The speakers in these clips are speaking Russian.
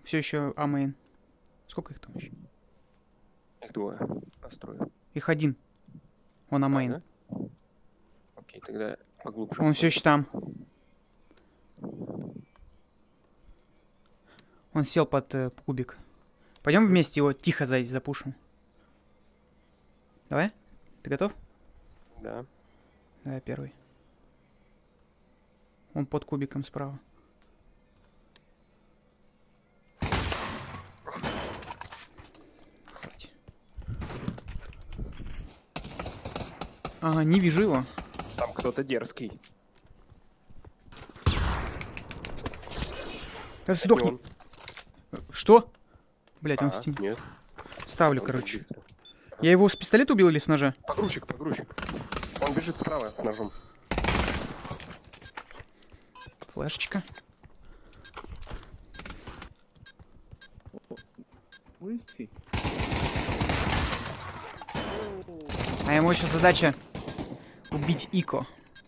Все еще А-мейн. Сколько их там еще? Их двое. Настрою. Их один. Он А-мейн. Да? Окей, тогда поглубже. Он все еще там. Он сел под кубик. Пойдем вместе его тихо запушим. Давай? Ты готов? Да. Давай первый. Он под кубиком справа. Ага, не вижу его. Там кто-то дерзкий. Сдохни. Что? Блять, он в стене. Нет. Ставлю, короче. Я его с пистолета убил или с ножа? Погрузчик, погрузчик. Он бежит справа с ножом. Флешечка. А ему еще задача убить Ико.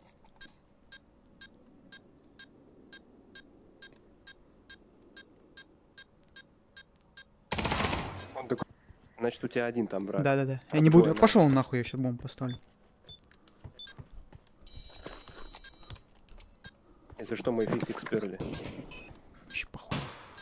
Он такой... Значит, у тебя один там, брат. Да-да-да. Я не буду... Пошел нахуй, я сейчас бомбу поставлю. Если что, мы фистик сперли. Вообще похуй.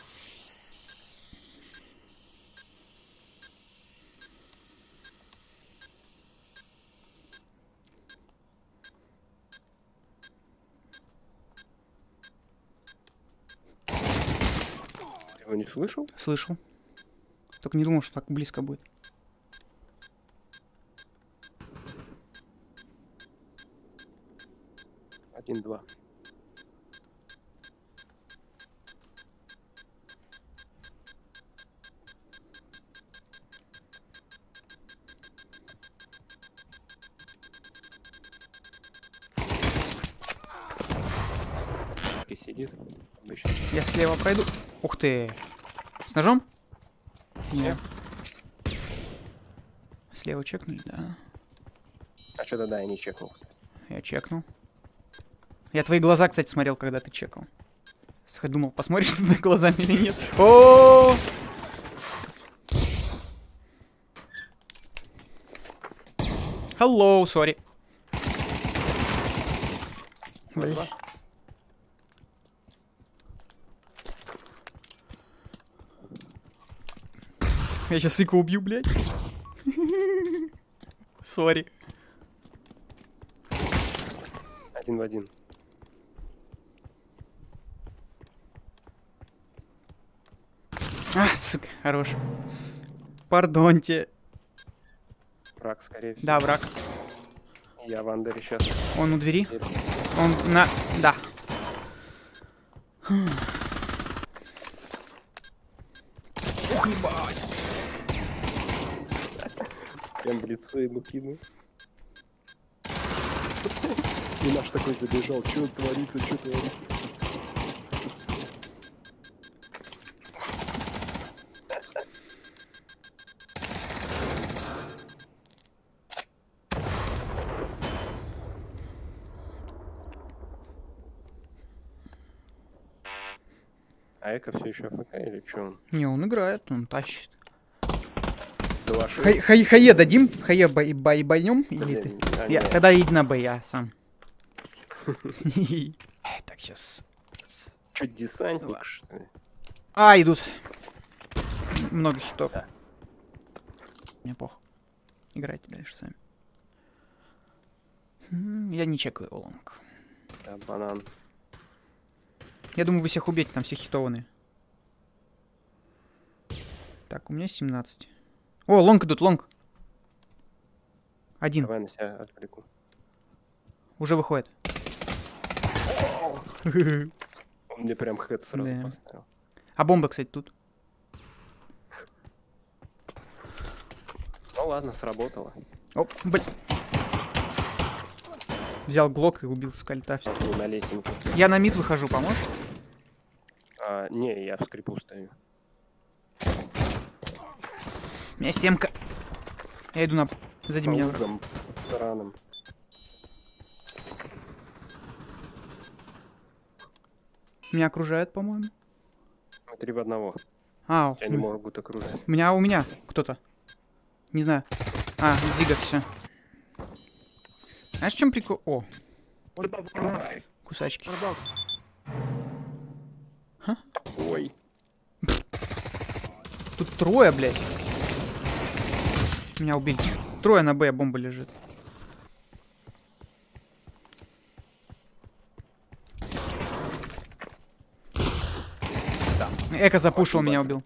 Ты его не слышал? Слышал. Только не думал, что так близко будет. Один-два. Сидит. Обычно. Я слева пройду. Ух ты. С ножом? Нет. Слева чекнули, да. А что тогда я не чекнул? Я чекнул. Я твои глаза, кстати, смотрел, когда ты чекал. Думал, посмотришь ты глазами или нет. О! Hello, sorry. Бля. Я сейчас Ико убью, блядь. Сори. Один в один. А, сука, хорош. Пардоньте. Враг, скорее всего. Да, враг. Я в андере сейчас. Он у двери. Он на... Да. Ух, ебать. Прям в лицо ему кину. И наш такой забежал. Что творится, что творится? А Эко все еще АФК или что он? Не, он играет, он тащит. Хай, Хае дадим? Хае байнем? Или ты? Тогда иди на Б, я сам. Так, сейчас. Че, десантник, что ли? А, идут. Много хитов. Да. Мне похуй. Играйте дальше сами. Я не чекаю лонг. Да, банан. Я думаю, вы всех убьете, там все хитованные. Так, у меня 17. О, лонг идут, лонг. Один. Давай на себя отвлеку. Уже выходит. Он мне прям хэт сразу Да. поставил. А бомба, кстати, тут. Ну ладно, сработало. Оп, блин. Взял глок и убил с кольта. Всё. Был на лесенке. Я на мид выхожу, поможешь? Не, я в скрипу стою. У меня стемка. Я иду на... Сзади меня. Лугом, сраным. Меня окружают, по-моему. Мы 3 в 1. А, Они могут окружить. у меня кто-то. Не знаю. А, Зига, все. Знаешь, в чем прикол? О, кусачки. Ой. Тут трое, блядь. Меня убили. Трое на Б, бомба лежит. Эко запушил, меня убил.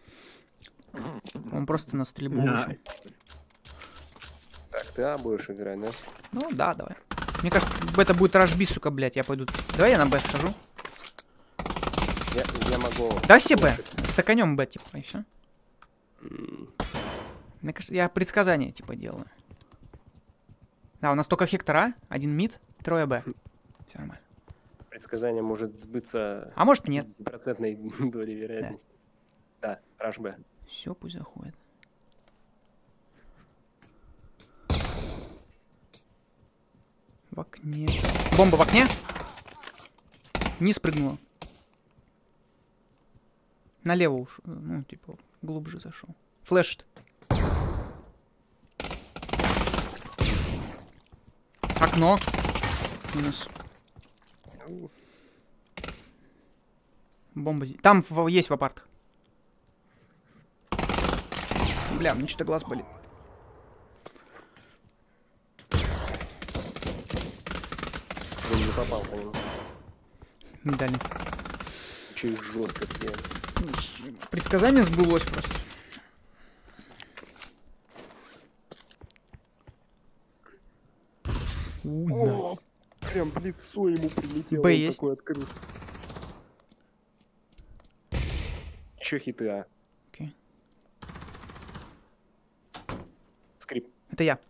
Он просто на стрельбу вышел. Так, ты А будешь играть, да? Ну да, давай. Мне кажется, это будет рашби, сука, блядь, я пойду. Давай я на Б схожу. Я могу... Да все Б. Стаканем Б, типа, и все. Мне кажется, я предсказания, типа, делаю. Да, у нас только Хектор А, один мид, трое Б. Все нормально. Предсказание может сбыться... А может нет. Процентной доли вероятности. Да, раш Б. Все, пусть заходит. В окне. Бомба в окне. Не спрыгнула. Налево уж, ну, типа, глубже зашел. Флешит. Окно. Минус. Бомба здесь. Там есть в апартах. Бля, мне что-то глаз болит. Я не попал по нему. Не дали. Че их жестко сделали. Предсказание сбылось просто. О, прям в лицо ему прилетело. Б он есть. такой открыл. Че хиты А? Окей. Скрип. Это я.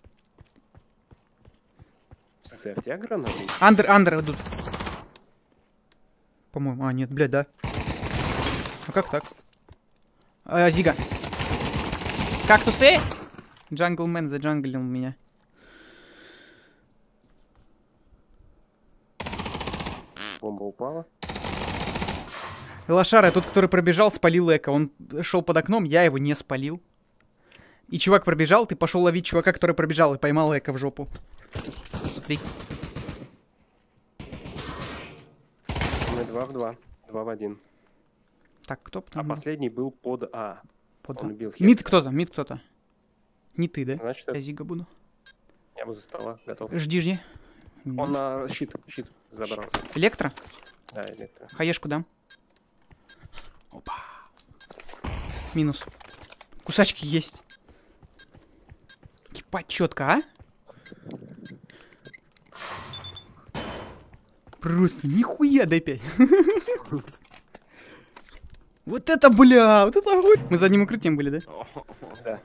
Слушай, а в тебя гранаты? Андер идут. По-моему. А, нет, блядь, да. А как так? Зига. Кактусы? Джанглмен заджанглил меня. Бомба упала. Лошара, тот, который пробежал, спалил эко. Он шел под окном, я его не спалил. И чувак пробежал, ты пошел ловить чувака, который пробежал, и поймал эко в жопу. Смотри. Мы 2 в 2. 2 в 1. Так, кто А потом? последний был под А. Под Он убил Мид Хектора. кто-то. Не ты, да? Значит, Я это... Зига буду. я возле стола готов. Жди. Он на щит забрал. Электро? Да, электро. Хаешку дам. Опа. Минус. Кусачки есть. Ебать, четко, а? Просто нихуя дай 5. Вот это, бля, вот это огонь. Мы за одним укрытием были, да? Да.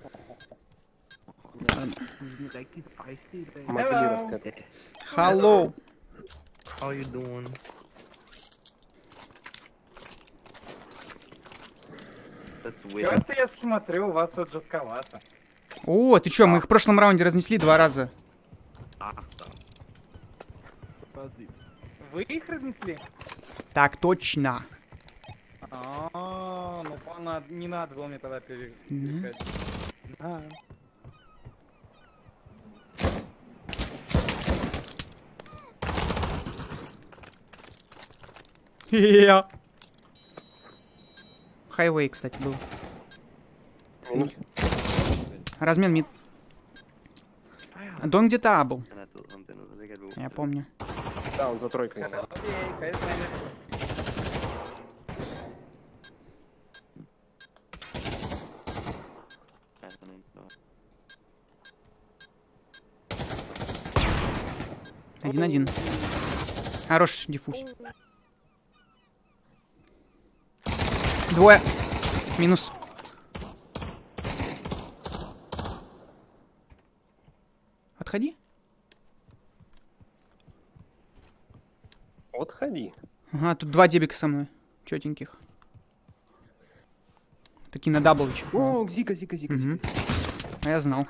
Могли раскатать. Hello. How you doing? That's weird. Просто я смотрю, у вас тут жестковато. О, ты чё, мы их в прошлом раунде разнесли 2 раза. Вы их разнесли? Так точно. Ну не надо было мне тогда переискать. Да. Хайвей, кстати, был. Минус. Размен мид. Дон где-то А был. Я помню. Да, он за тройкой. Окей, конечно. Один. Хороший диффуз. Двое. Минус. Отходи. Отходи. Ага, тут 2 дебика со мной. Чётеньких. Такие на даблчик. О, Зика. Мгм. А я знал.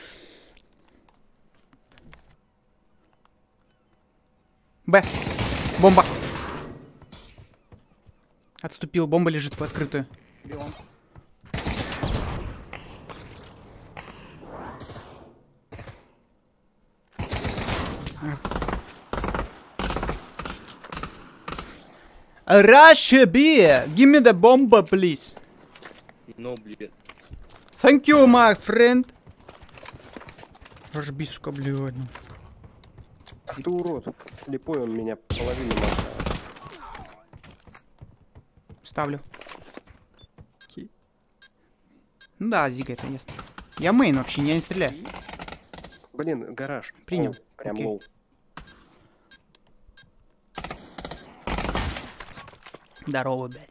Б. Бомба. Отступил. Бомба лежит в открытую. Бион. Russia B, give me the bomb, please. No, блядь. Thank you, my friend. Рожби, сука, блядь. Ну. Ах ты урод. Слепой он меня половину махает. Ставлю. Окей. Ну да, Зига это ясно. Я мейн вообще, я не стреляю. Блин, гараж. Принял. О, прям Окей. лоу. Здорово, блядь.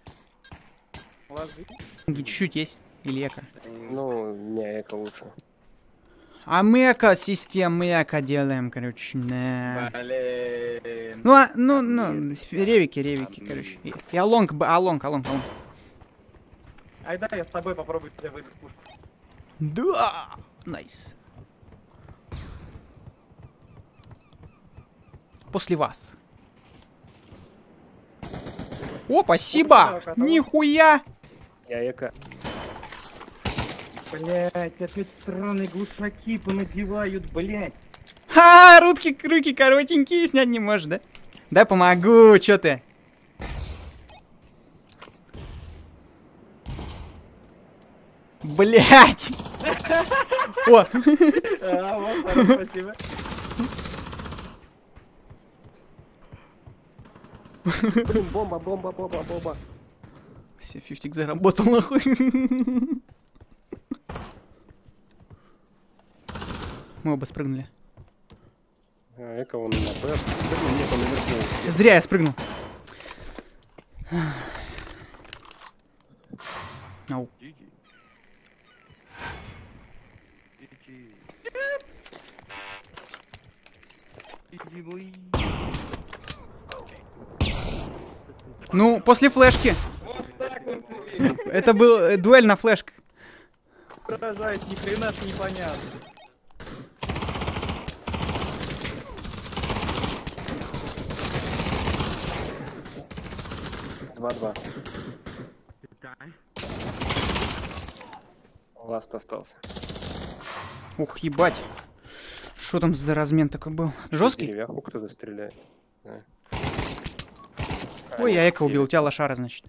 Ложи. Чуть-чуть есть. Или эко. Ну, не, эко лучше. А мы эко систем, мы эко делаем, короче. Да. Блин. Ну, ревики, короче. И алонг, алонг. Ай, да, я с тобой попробую тебя выбить пушку. Да! Найс. После вас. О, спасибо! Нихуя! Я эко. Блять, опять странные глушаки понадевают, блять. Ха, руки коротенькие, снять не можешь, да? Да помогу, чё ты? Блять! О! А, вот, хорошо, спасибо. Блин, бомба. Все, фифтик заработал, нахуй. Мы оба спрыгнули. А, эко он на Б. Блин, нет, он наверху. Зря я спрыгнул. Ау. Ну, после флешки. Вот так вот. ты Это был дуэль на флешках. Поражает, ни хрена ж непонятно. Два. Ласт остался. Ух, ебать. Что там за размен такой был? Жесткий? Деревяху кто-то стреляет. Да. Ой, я эко убил, у тебя лошара, значит.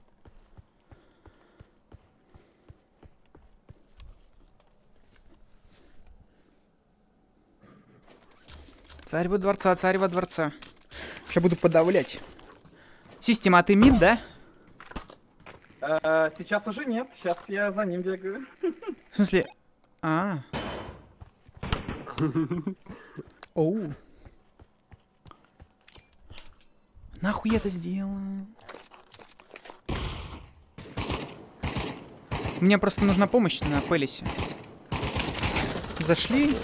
Царь во дворца. Сейчас буду подавлять. Система, а ты мид, да? Сейчас уже нет, сейчас я за ним бегаю. В смысле? А. Оу. Нахуй я это сделал? Мне просто нужна помощь на Пелисе. Зашли.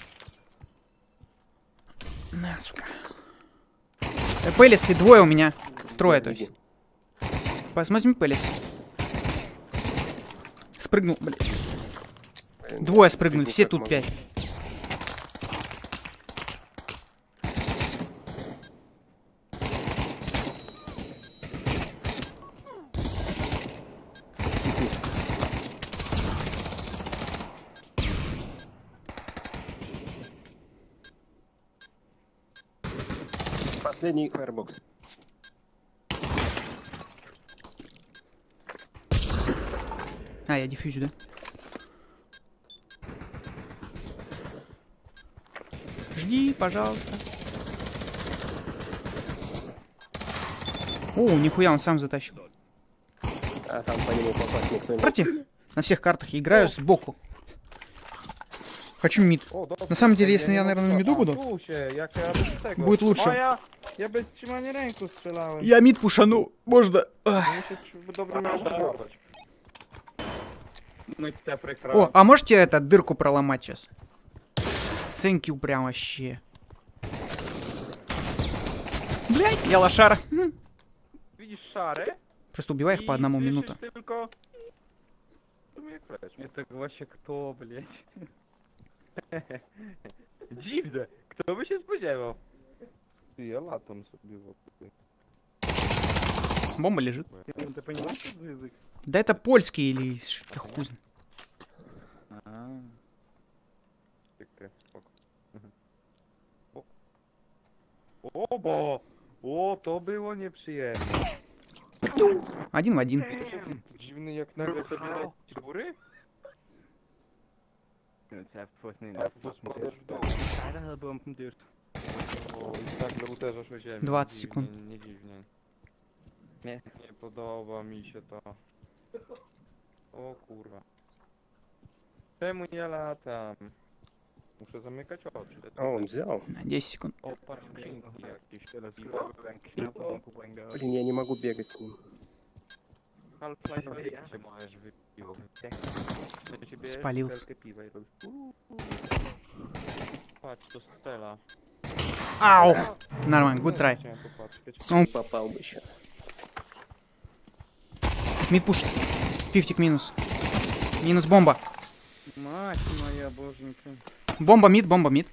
На, сука. Пелисы двое у меня. Трое, то есть. Возьми Пелис. Спрыгнул, блин. Двое спрыгнули, все тут 5. Последний фаербокс. А, я дефьюзю, да? Жди, пожалуйста. О, нихуя, он сам затащил. А там по нему попасть никто не... Против. На всех картах я играю сбоку. Хочу мид. На самом деле, если я, наверное, на миду буду, Слушай, як я без tego. будет лучше. Ja bez trzymania ręku strzelałem. Я мид пушану, можно. Ах. Muszę dobrze mieć. Мы тебя О, прикроем. а можете это дырку проломать сейчас? Thank you прям вообще. Блять, я лошара. Видишь шары? Просто убивай их по одному и минуту. слышишь только... Это вообще кто, блядь? Dziwne. Kto by się spodziewał? Ja latam sobie wokół. Бомба лежит. Ты понимаешь, что за язык? Да это польский или хуй. Obo! O, to było nieprzyjemne. 1 в 1. Dziwny jak nagle sobie leci do góry? Ja właśnie na Stary havde bomben dyrt. O, i tak uderzasz o ziemię. 20 Dziwnie, sekund. Nie dziwnie. Nie podoba mi się to. O kurwa. Czemu nie latam? Muszę zamykać oczy. А, он взял. На 10 секунд. O, patrz, skrzynki jakieś. Блин, я не могу бегать с ним. Half-Life się możesz wypiło. Спалился. Patrz, to Stella. Ау! Нормально, good try. Chciałem popatrzeć. Ну, Попал бы сейчас. мид пуш. 50 минус. Минус бомба. Мать моя, боженька. Бомба мид, бомба мид.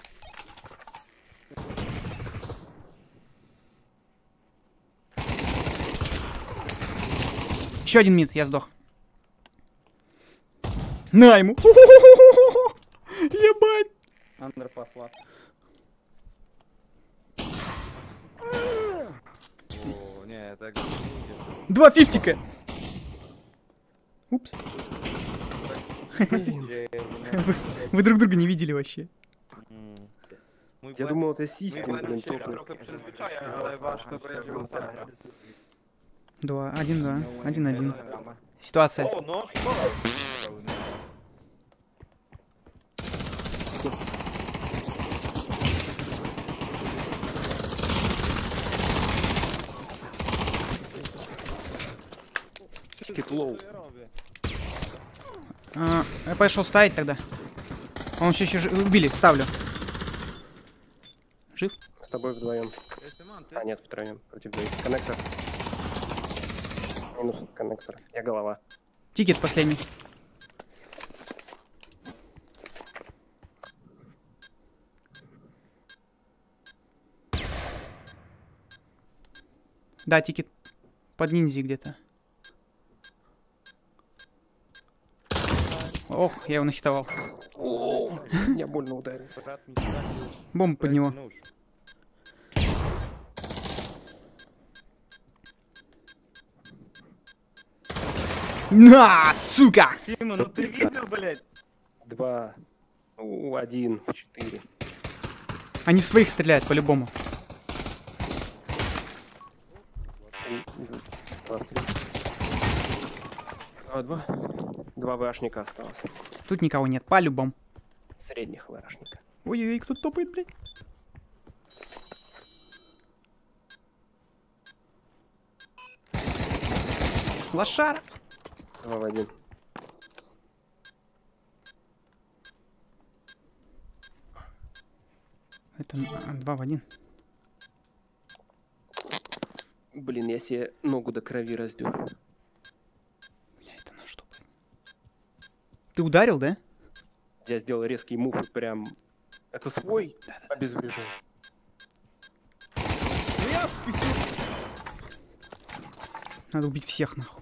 Еще один мид, я сдох. На ему. Ебать. Underpass flat. О, не, так не идет. 2 фифтика. Упс. Вы друг друга не видели вообще. Я думал, это систем, блин, Trochę только. przyzwyczaja, ale ważne to jest wyłączenie. 2, 1, 2, 1, 1. Ситуация. O, no, szkoda. Тикет лоу. Я пошел ставить тогда. Он все еще убили, ставлю. Жив? С тобой вдвоем. А, нет, втроем. Против двоих. Коннектор. Минус коннектор. Я голова. Тикет последний. Да, тикет под ниндзей где-то. Ох, я его нахитовал. О, я больно ударился. Бомбу под него. На, сука! Тима, ну ты видел, блядь? 2, 1, 4. Они в своих стреляют по-любому. 2. 2 ВАшника осталось. Тут никого нет, по-любому. Средних ВАшника. Ой-ой-ой, кто топает, блядь? Лошара. 2 в 1. Это 2 в 1. Блин, я себе ногу до крови раздер. Бля, это на что, блядь? Ты ударил, да? Я сделал резкий мув и прям... Это свой? Обезврежил. Надо убить всех, нахуй.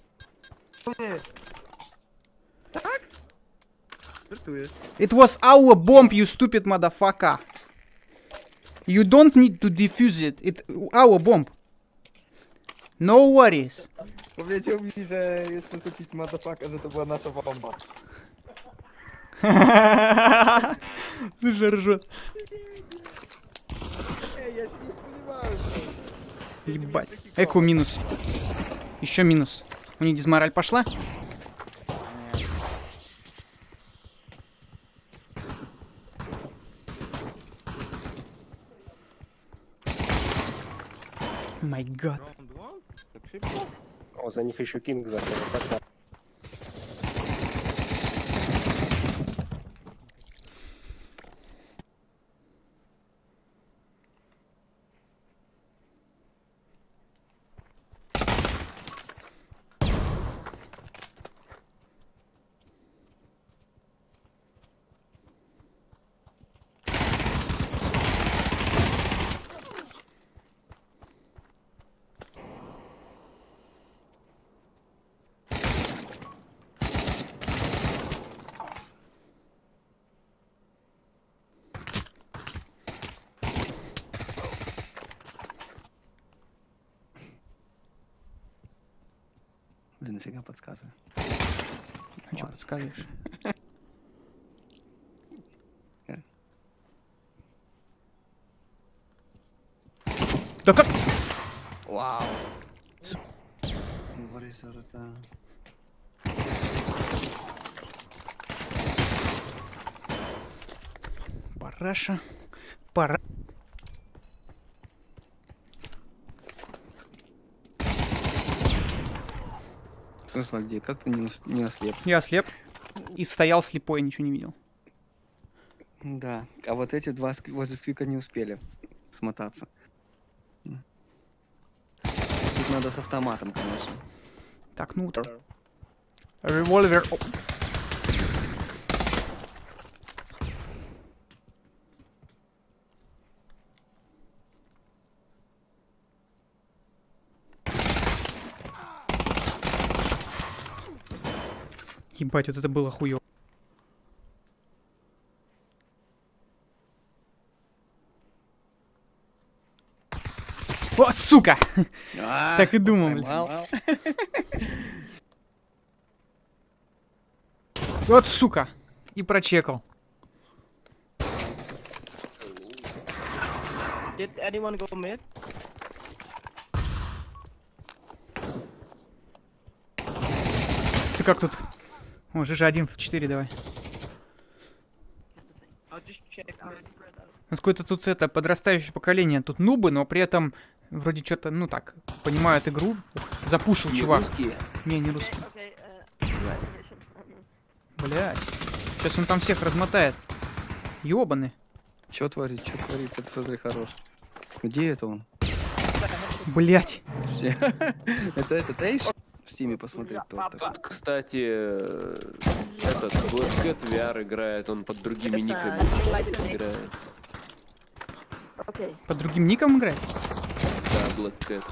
It was our bomb, you stupid motherfucker. You don't need to defuse it. It our bomb. No worries. Powiedział mi, że jestem taki motherfucker, że to była nasza bomba. Слушай, ржет. Ej, ja się nie spodziewałem. Ебать. Эко минус. Еще минус. У них дизмораль пошла. Май гад. Tak szybko? О, за них еще Кинг закрыл. Пока. Да нафига подсказываю. А что подсказываешь? Да как? Вау. What is it? Параша. Пора. Смысл где? Как ты не ослеп? Я ослеп. И стоял слепой, ничего не видел. Да. А вот эти два возле сквика не успели смотаться. Тут надо с автоматом, конечно. Так, ну... Револьвер. О. Ебать, вот это было хуёво. Вот, сука! Так и думал, блин. Поймал. Вот, сука! И прочекал. Did anyone go mid? Ты как тут? О, же 1 в 4 давай. I'll just check. Какое-то тут это подрастающее поколение. Тут нубы, но при этом вроде что-то, ну так, понимают игру. Ух, запушил чувак. Русские? Не, не русский. Okay, Блять. Сейчас он там всех размотает. Ёбаны. Чё творит? Чё творит? Это смотри, хорош. Где это он? Блять. Это Эйш? В стиме посмотреть кто Тут, кстати, этот Black Cat VR играет, он под другими никами играет. okay. Под другим ником играет? Да, Black Cat.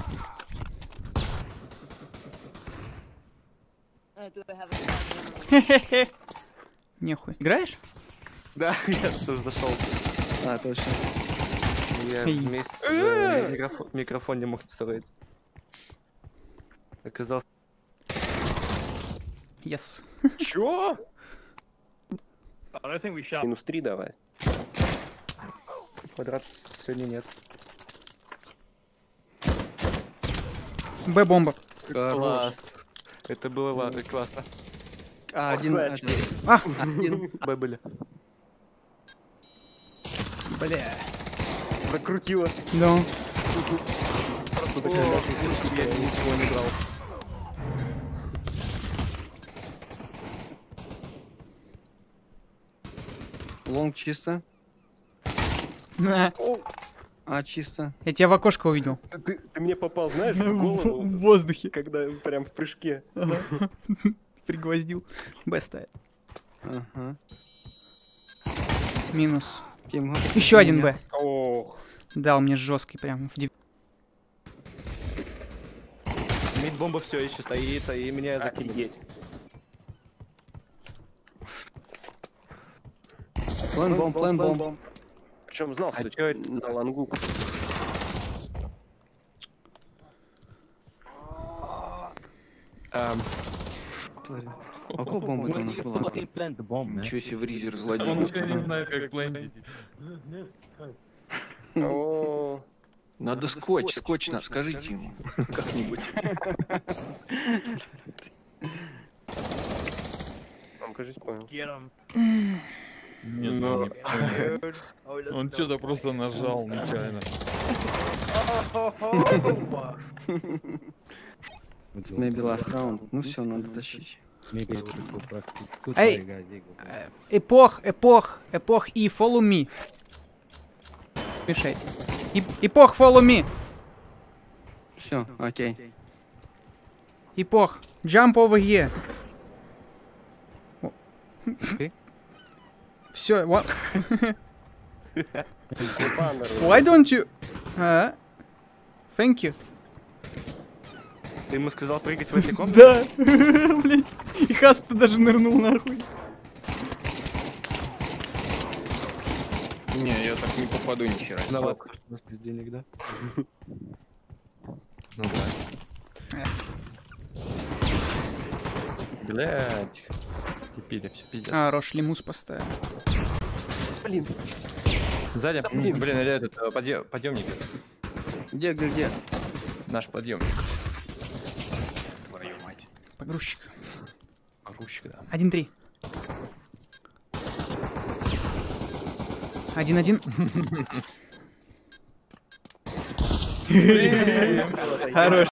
Do they have a Хе-хе-хе. Нехуй. Играешь? Да, я тоже зашел. А, точно. Я Эй. месяц уже микрофон не мог настроить. Оказалось... Yes. Чё? I don't think we shall. Минус 3 давай. Квадрат сегодня нет. Б-бомба. Класс. Это было классно. А, один. Красавчик. А! Один. Б были. Бля. Закрутила. Да. Я ничего не брал. Лонг чисто. На. А, чисто. Я тебя в окошко увидел. Ты мне попал, знаешь, в В голову, воздухе. когда прям в прыжке. Пригвоздил. Б ставит. Ага. Минус. Тим, Еще один Б. Ох. Дал мне жесткий прям в Мид-бомба все еще стоит, и меня закинули. Офигеть. План бомб. Причем знал, А что чё это? на лангу. А какого бомба у нас была? Plant the bomb, man. Ничего себе в ризе разладил. не знает, как плентить. О, Надо скотч, скажите ему. Как-нибудь. вам, кажется, понял. Get him. Нет, Но- он не понял. Dude. Oh, let's Он go. что-то просто нажал нечаянно. Maybe last round. Ну все, надо тащить. Эй! Эпох, и follow me. Мешай. Эпох, follow me. Все, окей. Эпох, jump over here. Все, what? Why don't you? Thank you. Ты ему сказал прыгать в этой комнате? Да, блин. И Хасп даже нырнул нахуй. Не, я так не попаду ни хера. Виноват, что у нас без денег, да? Ну да. Блять. Тепили, все, пиздец. А, Рош лимус поставил. Блин, Сзади. Блин, или этот подъемник. где? Наш подъемник. Твою мать. Погрузчик. Грузчик, да. 1-3. 1-1. Хорош.